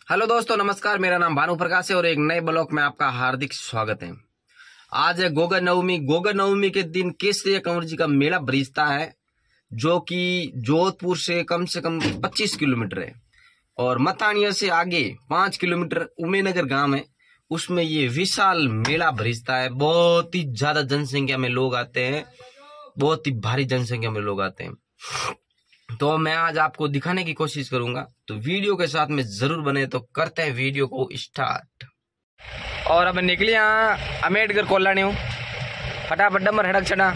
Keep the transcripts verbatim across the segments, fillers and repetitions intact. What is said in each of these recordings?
Hello दोस्तों, नमस्कार। मेरा नाम भानु प्रकाश है और एक नए ब्लॉग में आपका हार्दिक स्वागत है। आज है गोगा नवमी। गोगा नवमी के दिन केसरिया कंवर जी का मेला बरीजता है, जो कि जोधपुर से कम से कम पच्चीस किलोमीटर है और मतानिया से आगे पांच किलोमीटर उमेनगर गांव है, उसमें ये विशाल मेला बरीजता है। बहुत ही ज्यादा जनसंख्या में लोग आते हैं, बहुत ही भारी जनसंख्या में लोग आते हैं। तो मैं आज आपको दिखाने की कोशिश करूंगा, तो वीडियो के साथ में जरूर बने। तो करते हैं वीडियो को स्टार्ट। और अब निकली यहाँ अम्बेडकर कोल्हानी हूँ, फटाफट डमर हड़क छड़ा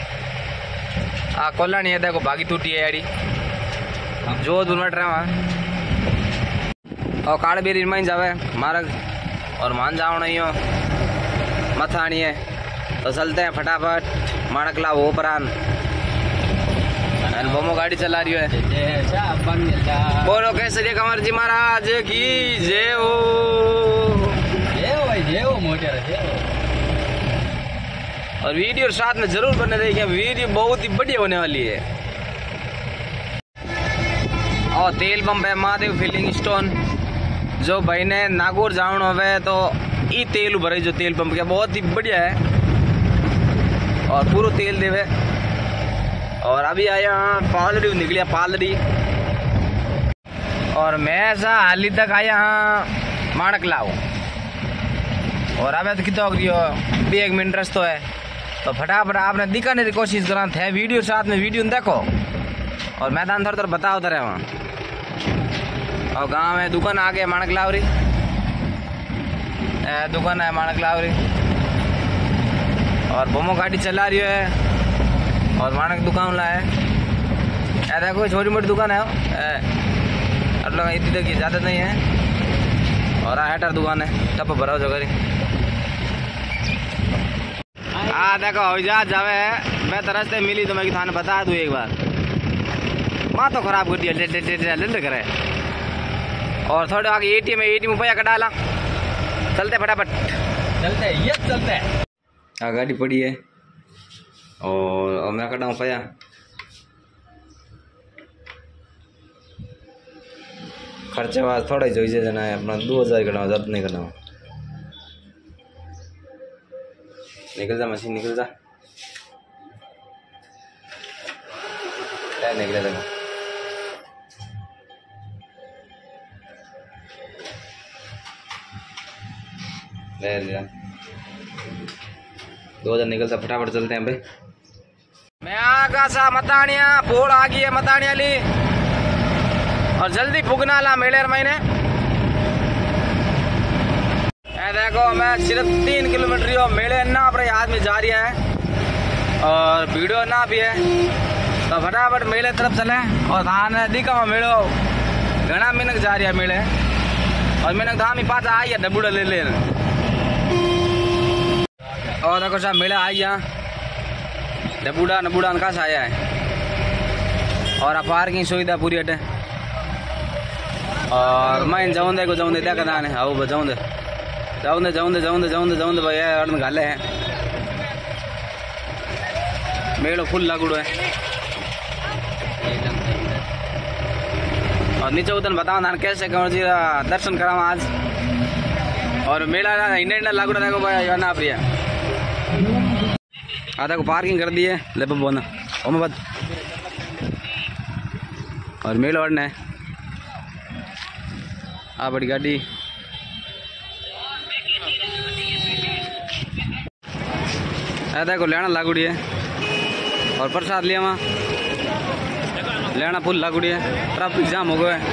आ कोल्हानी है। देखो भागी टूटी है यारी जो दुर्मट रहा वहाँ और काड़ बेरी माइन जावे मार्ग और मान जाओ नहीं हो मथानी है। तो चलते हैं फटाफट माणकला वो परान बोमो गाड़ी चला रही है। बोलो केसरिया कंवर जी महाराज की जय हो, जय हो भाई, जय हो मोटे जय हो। और वीडियो साथ में जरूर बने रहिए, वीडियो बहुत ही बढ़िया होने वाली है। और तेल पंप है महादेव फिलिंग स्टोन। जो भाई ने नागौर जान हो तो ई तेल भरे जो तेल पंप के बहुत ही बढ़िया है और पूरा तेल देवे। और अभी आया पालड़ी निकलिया पालड़ी और मैं ऐसा हाली तक आया हाँ माणकला और अब तो कितना भी एक मिनट रस्तो है। तो फटाफट आपने दिखाने की कोशिश करा थे, वीडियो साथ में वीडियो देखो और मैदान थोड़ा थोड़ा बताओ तरह वहाँ। और गांव में दुकान आ गए माणकलावरी, दुकान है माणकलावरी और बोमो गाड़ी चला रही है और माणक दुकान ला है। ऐसा कोई छोटी मोटी दुकान है मतलब इतनी तक ज़्यादा नहीं है। और हेटर दुकान है टप भरा जो करी। हाँ देखो जहाज जावे है, मैं तरह से मिली तो मैं थाने बता दूँ एक बार। माँ तो खराब कर दिया ले करे। और थोड़े आगे एटीएम है, एटीएम रुपया कटा ला। चलते फटाफट चलते ये चलते। हाँ गाड़ी पड़ी है और मैं कटाऊँ पाया। खर्चे वास थोड़ा ही जोइए जना है अपना दो हज़ार कटाऊँ, ज़्यादा नहीं कटाऊँ। निकल जा मशीन निकल जा, क्या निकले देखो। ले लिया दो हज़ार निकलता, फटाफट चलते हैं भाई। मैं आगा सा मतानिया बोर्ड आ गई है मतानिया ली और जल्दी पुगना ला मेले महीने। देखो मैं सिर्फ तीन किलोमीटर हो मेले ना पर आदमी जा रही है और वीडियो ना भी है। तो फटाफट मेले तरफ चले और धान दिखा मेलो घना मिनक जा रही है मेले और मिनक धाम ही पास आई है डबूड़ा ले ले। और देखो साहब मेला आई यहाँ डबूड़ा नबूड़ा उनका से आया है और पार्किंग सुविधा पूरी हटे। और मैं जाऊँ दे को जाऊँ दे क्या करना है आओ जाऊँ दे जाऊँ दे जाऊँ दे जाऊँ दे जाऊँ दे जाऊँ दे भैया अर्न गाले हैं। मेलो फुल लागू है और नीचे उधर बताओ ना कैसे कंवर जी दर्शन कराऊँ आज। और मेला इंडिया लागू देखो भाई ना प्रिया आधा को पार्किंग कर दी है ले बोना ओमाबाद और मेल वाड़ना है आ बड़ी गाड़ी। आधा को लेना लागूड़ी है और प्रसाद लिया वहाँ लेना फुल लागूड़ी है। ट्रैफिक जाम हो गया है,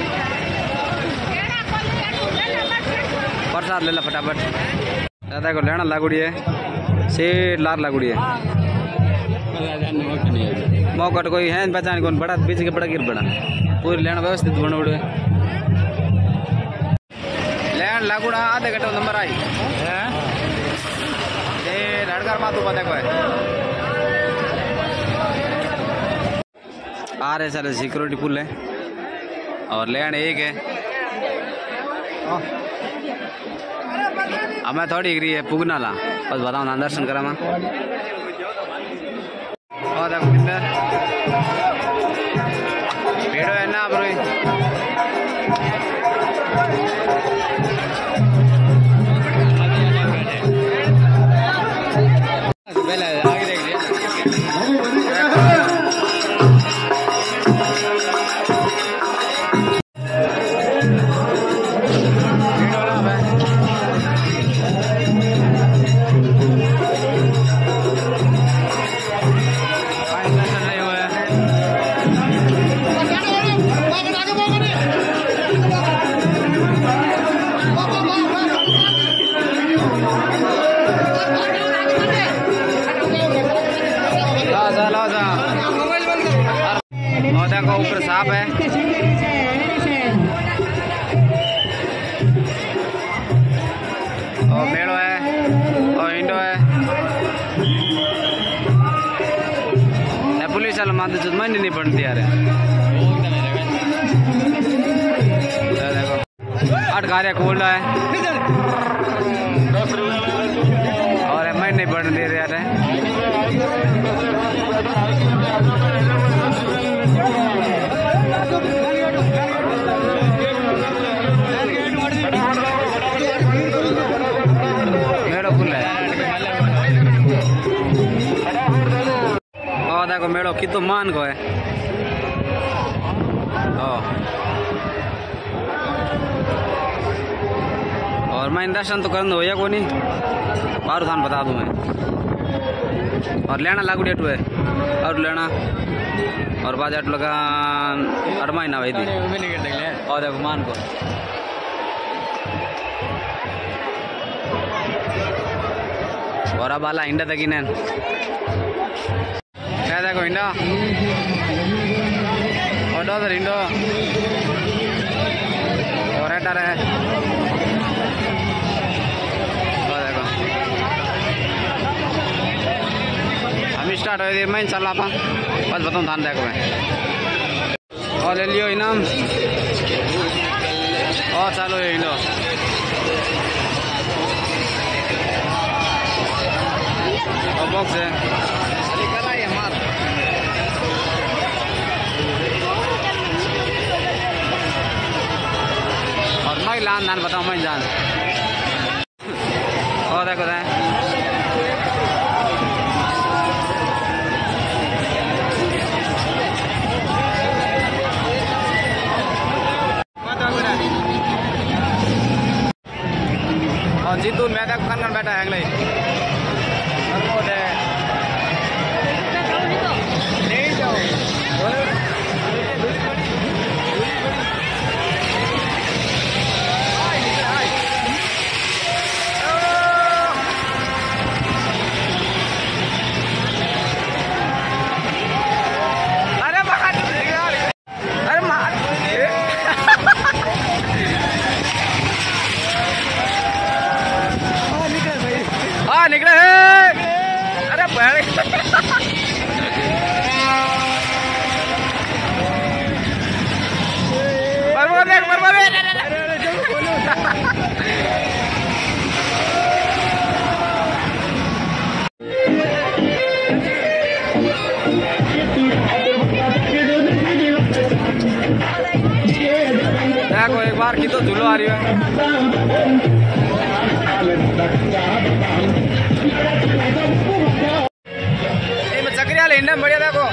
प्रसाद ले ला फटाफट। दादा को लेना लागूड़ी है सेठ लार लागूड़ी है मौकट कोई है पहचान कौन बड़ा बीच के बड़ा गिर बड़ा पूरी लेना व्यवस्थित बन उड़े लैंड लागूड़ा आधे घंटे नंबर आई लड़कर बात पता को आ रहे सारे सिक्योरिटी पुल है और लैंड एक है। अब मैं थोड़ी गिरी है पुगना ला बस बताओ ना दर्शन करा मैं और देखो किधर भीड़ है ना। देखो ऊपर सांप है। और मेड़ो है और इंडो है। पुलिस वाला मानते चुत मन नहीं पड़ती यार। देखो आठ गाड़ियाँ खोल रहा है और मैं नहीं पढ़ने दे रहा है। मेड़ो खुल है और देखो मेड़ो की तो मान को है। और मैं दर्शन तो करने होया को नहीं बारू थान बता दूं मैं। और लेना लागू डेट है और लेना और बाजार लगा अड़माई ना भाई थी। और देखो मान को और अब आला इंडा तक नैन क्या देखो इंडा और डॉलर इंडो और हेटर है। स्टार्ट हो मैं इंशाल्लाह आप बस बताऊँ धान देखो मैं और ले लियो इनाम और चलो ये लो और बॉक्स है और मैं लान धान बताऊँ मैं जान और देखो है और जीतू मैं तक खान खान बैठा है अगले नहीं जाओ अरे अरे मार निकले अरे बर्बाद बर्बाद देखो एक बार की तो झूलो आ रही है। चक्रिया इंडिया में बढ़िया देखो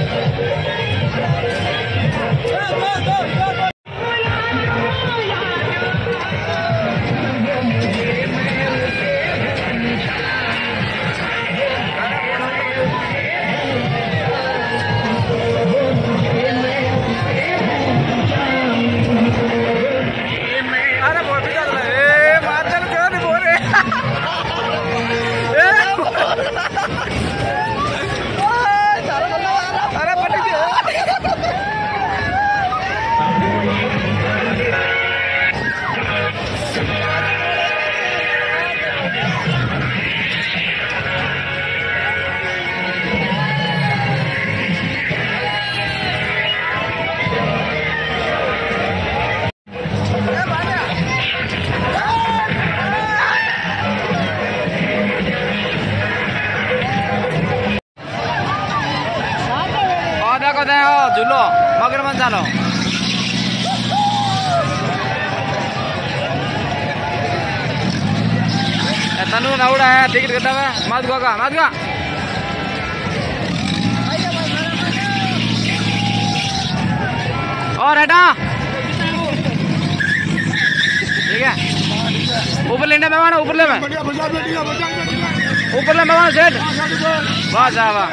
झूलो मगर मन चालो तनु नवड़ा है टिकट करता है मत गोगा मत गा और हटा ठीक है ऊपर लेने में मानो ऊपर ले में ऊपर ले में मानो सेठ वाह वाह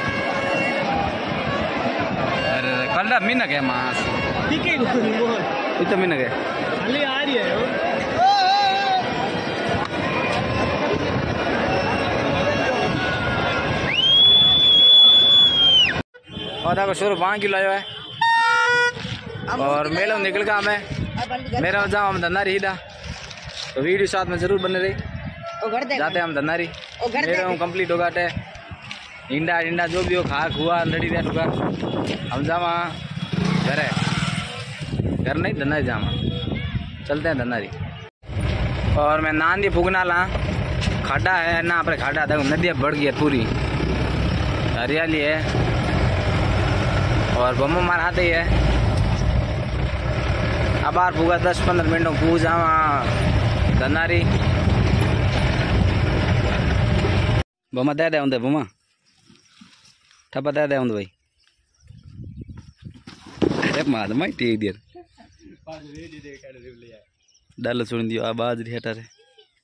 मीना के मास इतना मिनट है खाली आ रही है और देखो शुरू पाँच किलो आयो है और मेले में निकल गया हमें मेरा जाओ हम धंधारी हिदा तो वीडियो साथ में जरूर बने रही जाते हम धंधारी मेरे में कंप्लीट होगा टे इंडा इंडा जो भी हो खा खुआ लड़ी दिया ठुका हम जावा घर घर नहीं धंधारी जावा चलते हैं धंधारी। और मैं नांदी फुगना ला खाड़ा है ना अपने खाड़ा देखो नदियाँ बढ़ गई है पूरी हरियाली है और बम मार आते ही है अब बार पूगा दस पंद्रह मिनट में पूछ जावा धंधारी बमा दे दे उन्दे बमा ठप्पा दे दे उन्दे भाई अरे माद माई टी देर डाल सुन दियो आवाज री हटा रे।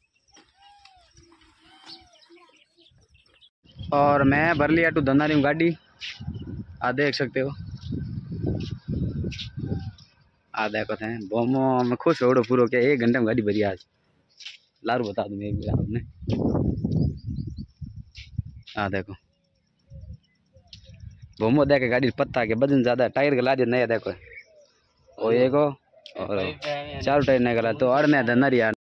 और मैं भर लिया टू धंधारी में गाड़ी आ देख सकते हो आ देखो थे बोमो मैं खुश हो पूरा क्या एक घंटे में गाड़ी भरी आज लारू बता दूँ एक बार आपने आ देखो बोमो देखे गाड़ी पत्ता के वजन ज्यादा टायर गला दे नया देखो वो एक और चार टायर नहीं गला तो और नया धंधारी